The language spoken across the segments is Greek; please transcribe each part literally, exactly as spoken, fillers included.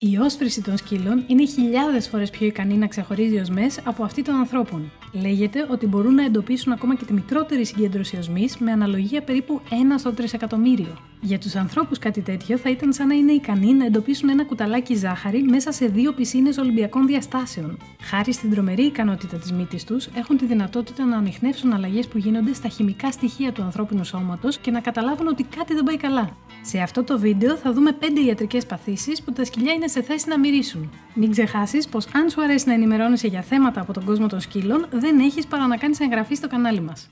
Η όσφρηση των σκύλων είναι χιλιάδες φορές πιο ικανή να ξεχωρίζει οσμές από αυτή των ανθρώπων. Λέγεται ότι μπορούν να εντοπίσουν ακόμα και τη μικρότερη συγκέντρωση οσμής με αναλογία περίπου ένα στο τρισεκατομμύριο. Για τους ανθρώπους κάτι τέτοιο θα ήταν σαν να είναι ικανοί να εντοπίσουν ένα κουταλάκι ζάχαρη μέσα σε δύο πισίνες Ολυμπιακών διαστάσεων. Χάρη στην τρομερή ικανότητα της μύτης τους, έχουν τη δυνατότητα να ανιχνεύσουν αλλαγές που γίνονται στα χημικά στοιχεία του ανθρώπινου σώματος και να καταλάβουν ότι κάτι δεν πάει καλά. Σε αυτό το βίντεο θα δούμε πέντε ιατρικές παθήσεις που τα σκυλιά είναι σε θέση να μυρίσουν. Μην ξεχάσεις πως αν σου αρέσει να ενημερώνεσαι για θέματα από τον κόσμο των σκύλων, δεν έχεις παρά να κάνεις εγγραφή στο κανάλι μας.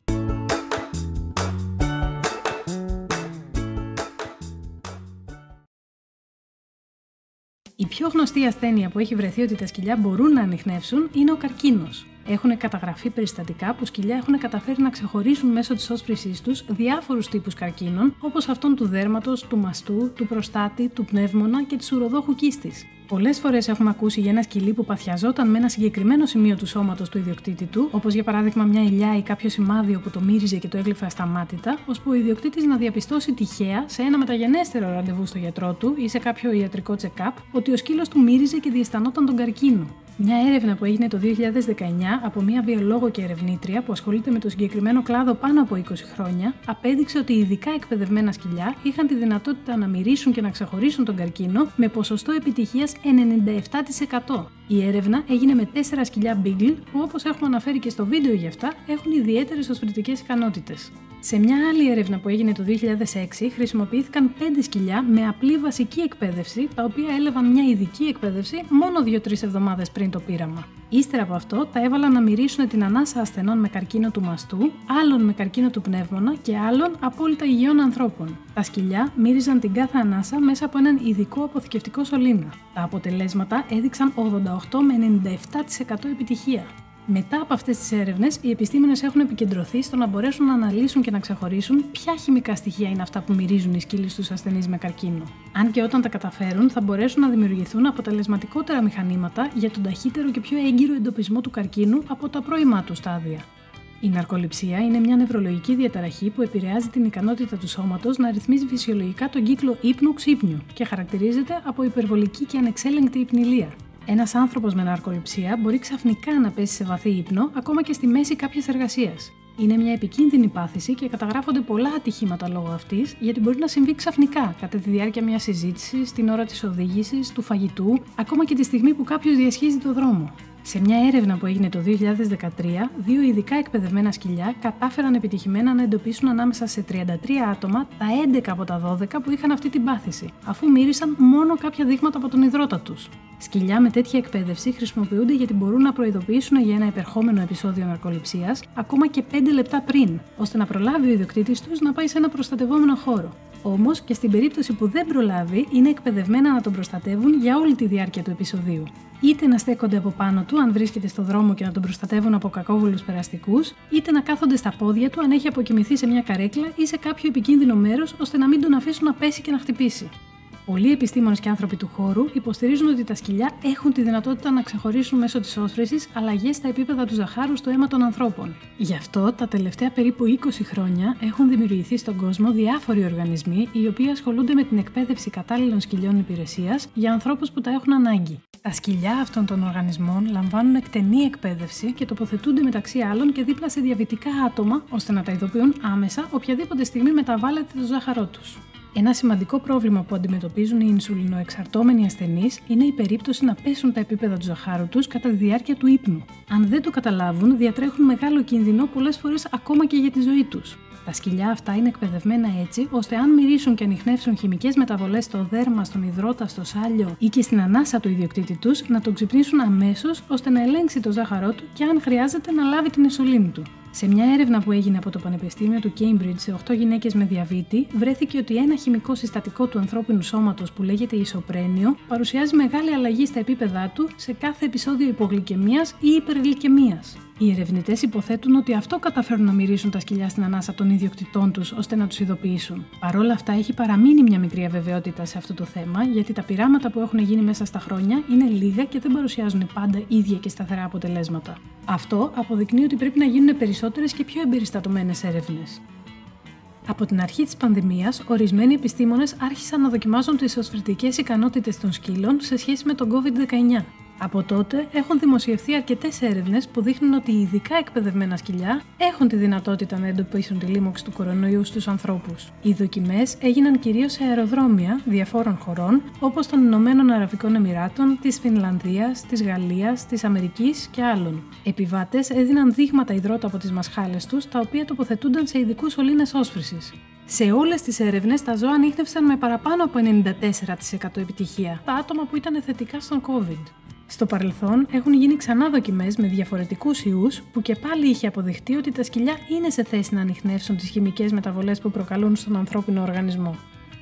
Η πιο γνωστή ασθένεια που έχει βρεθεί ότι τα σκυλιά μπορούν να ανιχνεύσουν είναι ο καρκίνος. Έχουν καταγραφεί περιστατικά που σκυλιά έχουν καταφέρει να ξεχωρίσουν μέσω της όσφρησής τους διάφορους τύπους καρκίνων, όπως αυτόν του δέρματος, του μαστού, του προστάτη, του πνεύμονα και της ουροδόχου κίστης. Πολλές φορές έχουμε ακούσει για ένα σκυλί που παθιαζόταν με ένα συγκεκριμένο σημείο του σώματος του ιδιοκτήτη του, όπως για παράδειγμα μια ηλιά ή κάποιο σημάδι όπου το μύριζε και το έγλυφε ασταμάτητα, ώσπου ο ιδιοκτήτης να διαπιστώσει τυχαία σε ένα μεταγενέστερο ραντεβού στο γιατρό του ή σε κάποιο ιατρικό check-up ότι ο σκύλος του μύριζε και διαισθανόταν τον καρκίνο. Μια έρευνα που έγινε το δύο χιλιάδες δεκαεννιά από μια βιολόγο και ερευνήτρια που ασχολείται με το συγκεκριμένο κλάδο πάνω από είκοσι χρόνια απέδειξε ότι ειδικά εκπαιδευμένα σκυλιά είχαν τη δυνατότητα να μυρίσουν και να ξεχωρίσουν τον καρκίνο με ποσοστό επιτυχίας ενενήντα επτά τοις εκατό. Η έρευνα έγινε με τέσσερα σκυλιά Beagle που, όπως έχουμε αναφέρει και στο βίντεο για αυτά, έχουν ιδιαίτερες οσφρητικές ικανότητες. Σε μια άλλη έρευνα που έγινε το δύο χιλιάδες έξι, χρησιμοποιήθηκαν πέντε σκυλιά με απλή βασική εκπαίδευση, τα οποία έλαβαν μια ειδική εκπαίδευση μόνο δύο τρεις εβδομάδες πριν το πείραμα. Ύστερα από αυτό, τα έβαλαν να μυρίσουν την ανάσα ασθενών με καρκίνο του μαστού, άλλων με καρκίνο του πνεύμονα και άλλων απόλυτα υγιών ανθρώπων. Τα σκυλιά μύριζαν την κάθε ανάσα μέσα από έναν ειδικό αποθηκευτικό σωλήνα. Τα αποτελέσματα έδειξαν ογδόντα οκτώ με ενενήντα επτά τοις εκατό επιτυχία. Μετά από αυτές τις έρευνες, οι επιστήμονες έχουν επικεντρωθεί στο να μπορέσουν να αναλύσουν και να ξεχωρίσουν ποια χημικά στοιχεία είναι αυτά που μυρίζουν οι σκύλοι στους ασθενείς με καρκίνο. Αν και όταν τα καταφέρουν, θα μπορέσουν να δημιουργηθούν αποτελεσματικότερα μηχανήματα για τον ταχύτερο και πιο έγκυρο εντοπισμό του καρκίνου από τα πρώιμά του στάδια. Η ναρκοληψία είναι μια νευρολογική διαταραχή που επηρεάζει την ικανότητα του σώματος να ρυθμίζει φυσιολογικά τον κύκλο ύπνου-ξύπνου και χαρακτηρίζεται από υπερβολική και ανεξέλεγκτη υπνηλία. Ένας άνθρωπος με ναρκοληψία μπορεί ξαφνικά να πέσει σε βαθύ ύπνο, ακόμα και στη μέση κάποιας εργασίας. Είναι μια επικίνδυνη πάθηση και καταγράφονται πολλά ατυχήματα λόγω αυτής, γιατί μπορεί να συμβεί ξαφνικά κατά τη διάρκεια μιας συζήτησης, την ώρα της οδήγησης, του φαγητού, ακόμα και τη στιγμή που κάποιος διασχίζει το δρόμο. Σε μια έρευνα που έγινε το δύο χιλιάδες δεκατρία, δύο ειδικά εκπαιδευμένα σκυλιά κατάφεραν επιτυχημένα να εντοπίσουν ανάμεσα σε τριάντα τρία άτομα τα έντεκα από τα δώδεκα που είχαν αυτή την πάθηση, αφού μύρισαν μόνο κάποια δείγματα από τον ιδρώτα τους. Σκυλιά με τέτοια εκπαίδευση χρησιμοποιούνται γιατί μπορούν να προειδοποιήσουν για ένα επερχόμενο επεισόδιο ναρκοληψίας ακόμα και πέντε λεπτά πριν, ώστε να προλάβει ο ιδιοκτήτης τους να πάει σε ένα προστατευόμενο χώρο. Όμως και στην περίπτωση που δεν προλάβει, είναι εκπαιδευμένα να τον προστατεύουν για όλη τη διάρκεια του επεισοδίου. Είτε να στέκονται από πάνω του αν βρίσκεται στο δρόμο και να τον προστατεύουν από κακόβουλους περαστικούς, είτε να κάθονται στα πόδια του αν έχει αποκοιμηθεί σε μια καρέκλα ή σε κάποιο επικίνδυνο μέρος ώστε να μην τον αφήσουν να πέσει και να χτυπήσει. Πολλοί επιστήμονες και άνθρωποι του χώρου υποστηρίζουν ότι τα σκυλιά έχουν τη δυνατότητα να ξεχωρίσουν μέσω της όσφρησης αλλαγές στα επίπεδα του ζαχάρου στο αίμα των ανθρώπων. Γι' αυτό, τα τελευταία περίπου είκοσι χρόνια έχουν δημιουργηθεί στον κόσμο διάφοροι οργανισμοί οι οποίοι ασχολούνται με την εκπαίδευση κατάλληλων σκυλιών υπηρεσίας για ανθρώπους που τα έχουν ανάγκη. Τα σκυλιά αυτών των οργανισμών λαμβάνουν εκτενή εκπαίδευση και τοποθετούνται μεταξύ άλλων και δίπλα σε διαβητικά άτομα ώστε να τα ειδοποιούν άμεσα οποιαδήποτε στιγμή μεταβάλλεται το ζάχαρό τους. Ένα σημαντικό πρόβλημα που αντιμετωπίζουν οι ινσουλινοεξαρτώμενοι ασθενείς είναι η περίπτωση να πέσουν τα επίπεδα του ζαχάρου τους κατά τη διάρκεια του ύπνου. Αν δεν το καταλάβουν, διατρέχουν μεγάλο κίνδυνο πολλές φορές ακόμα και για τη ζωή τους. Τα σκυλιά αυτά είναι εκπαιδευμένα έτσι, ώστε αν μυρίσουν και ανιχνεύσουν χημικές μεταβολές στο δέρμα, στον ιδρώτα, στο σάλιο ή και στην ανάσα του ιδιοκτήτη τους, να τον ξυπνήσουν αμέσως ώστε να ελέγξει το ζάχαρό του και αν χρειάζεται να λάβει την ινσουλίνη του. Σε μια έρευνα που έγινε από το Πανεπιστήμιο του Cambridge σε οκτώ γυναίκες με διαβήτη, βρέθηκε ότι ένα χημικό συστατικό του ανθρώπινου σώματος που λέγεται ισοπρένιο παρουσιάζει μεγάλη αλλαγή στα επίπεδά του σε κάθε επεισόδιο υπογλυκαιμίας ή υπεργλυκαιμίας. Οι ερευνητές υποθέτουν ότι αυτό καταφέρουν να μυρίσουν τα σκυλιά στην ανάσα των ιδιοκτητών τους ώστε να τους ειδοποιήσουν. Παρ' όλα αυτά, έχει παραμείνει μια μικρή αβεβαιότητα σε αυτό το θέμα, γιατί τα πειράματα που έχουν γίνει μέσα στα χρόνια είναι λίγα και δεν παρουσιάζουν πάντα ίδια και σταθερά αποτελέσματα. Αυτό αποδεικνύει ότι πρέπει να γίνουν περισσότερες και πιο εμπεριστατωμένες έρευνες. Από την αρχή της πανδημίας, ορισμένοι επιστήμονες άρχισαν να δοκιμάζουν τις οσφαιρτικές ικανότητες των σκύλων σε σχέση με τον κόβιντ δεκαεννιά. Από τότε έχουν δημοσιευθεί αρκετές έρευνες που δείχνουν ότι οι ειδικά εκπαιδευμένα σκυλιά έχουν τη δυνατότητα να εντοπίσουν τη λίμωξη του κορονοϊού στους ανθρώπους. Οι δοκιμές έγιναν κυρίως σε αεροδρόμια διαφόρων χωρών, όπως των Ηνωμένων Αραβικών Εμιράτων, της Φινλανδίας, της Γαλλίας, της Αμερικής και άλλων. Επιβάτες έδιναν δείγματα υδρότα από τις μασχάλες τους, τα οποία τοποθετούνταν σε ειδικούς σωλήνες όσφρησης. Σε όλες τις έρευνες, τα ζώα ανίχνευσαν με παραπάνω από ενενήντα τέσσερα τοις εκατό επιτυχία τα άτομα που ήταν θετικά στον COVID. Στο παρελθόν έχουν γίνει ξανά δοκιμές με διαφορετικούς ιούς που και πάλι είχε αποδειχτεί ότι τα σκυλιά είναι σε θέση να ανιχνεύσουν τις χημικές μεταβολές που προκαλούν στον ανθρώπινο οργανισμό.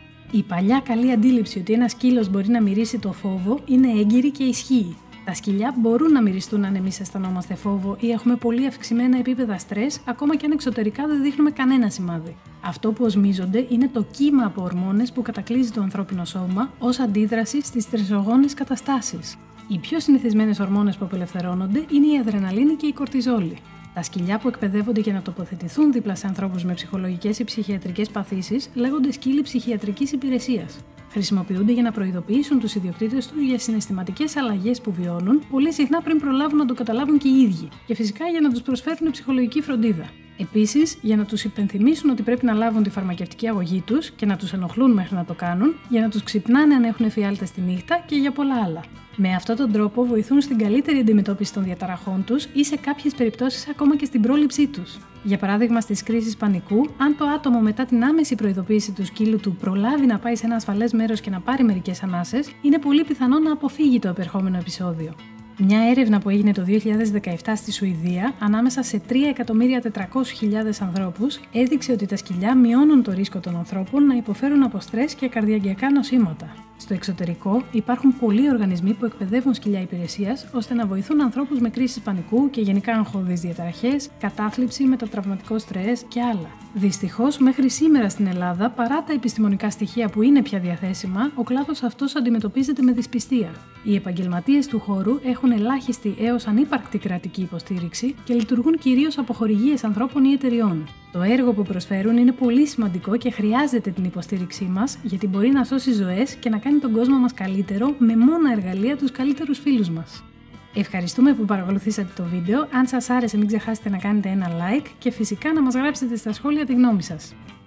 Η παλιά καλή αντίληψη ότι ένας σκύλος μπορεί να μυρίσει το φόβο είναι έγκυρη και ισχύει. Τα σκυλιά μπορούν να μυριστούν αν εμείς αισθανόμαστε φόβο ή έχουμε πολύ αυξημένα επίπεδα στρες, ακόμα και αν εξωτερικά δεν δείχνουμε κανένα σημάδι. Αυτό που οσμίζονται είναι το κύμα από ορμόνες που κατακλείζει το ανθρώπινο σώμα ως αντίδραση στις στρεσογόνες καταστάσεις. Οι πιο συνηθισμένες ορμόνες που απελευθερώνονται είναι η αδρεναλίνη και η κορτιζόλη. Τα σκυλιά που εκπαιδεύονται για να τοποθετηθούν δίπλα σε ανθρώπους με ψυχολογικές ή ψυχιατρικές παθήσεις λέγονται σκύλοι ψυχιατρικής υπηρεσίας. Χρησιμοποιούνται για να προειδοποιήσουν τους ιδιοκτήτες τους για συναισθηματικές αλλαγές που βιώνουν, πολύ συχνά πριν προλάβουν να το καταλάβουν και οι ίδιοι, και φυσικά για να τους προσφέρουν ψυχολογική φροντίδα. Επίσης, για να τους υπενθυμίσουν ότι πρέπει να λάβουν τη φαρμακευτική αγωγή τους και να τους ενοχλούν μέχρι να το κάνουν, για να τους ξυπνάνε αν έχουν εφιάλτες τη νύχτα και για πολλά άλλα. Με αυτόν τον τρόπο βοηθούν στην καλύτερη αντιμετώπιση των διαταραχών τους ή σε κάποιες περιπτώσεις ακόμα και στην πρόληψή τους. Για παράδειγμα, στις κρίσεις πανικού, αν το άτομο μετά την άμεση προειδοποίηση του σκύλου του προλάβει να πάει σε ένα ασφαλές μέρος και να πάρει μερικές ανάσες, είναι πολύ πιθανό να αποφύγει το επερχόμενο επεισόδιο. Μια έρευνα που έγινε το δύο χιλιάδες δεκαεπτά στη Σουηδία ανάμεσα σε τρία εκατομμύρια τετρακόσιες χιλιάδες ανθρώπους έδειξε ότι τα σκυλιά μειώνουν το ρίσκο των ανθρώπων να υποφέρουν από στρες και καρδιαγγειακά νοσήματα. Στο εξωτερικό υπάρχουν πολλοί οργανισμοί που εκπαιδεύουν σκυλιά υπηρεσίας ώστε να βοηθούν ανθρώπους με κρίσεις πανικού και γενικά αγχώδεις διαταραχές, κατάθλιψη, μετατραυματικό στρες και άλλα. Δυστυχώς, μέχρι σήμερα στην Ελλάδα, παρά τα επιστημονικά στοιχεία που είναι πια διαθέσιμα, ο κλάδος αυτός αντιμετωπίζεται με δυσπιστία. Οι επαγγελματίες του χώρου έχουν ελάχιστη έως ανύπαρκτη κρατική υποστήριξη και λειτουργούν κυρίως από χορηγίες ανθρώπων ή εταιριών. Το έργο που προσφέρουν είναι πολύ σημαντικό και χρειάζεται την υποστήριξή μας, γιατί μπορεί να σώσει ζωές και να κάνει τον κόσμο μας καλύτερο με μόνα εργαλεία τους καλύτερους φίλους μας. Ευχαριστούμε που παρακολουθήσατε το βίντεο. Αν σας άρεσε, μην ξεχάσετε να κάνετε ένα like και φυσικά να μας γράψετε στα σχόλια τη γνώμη σας.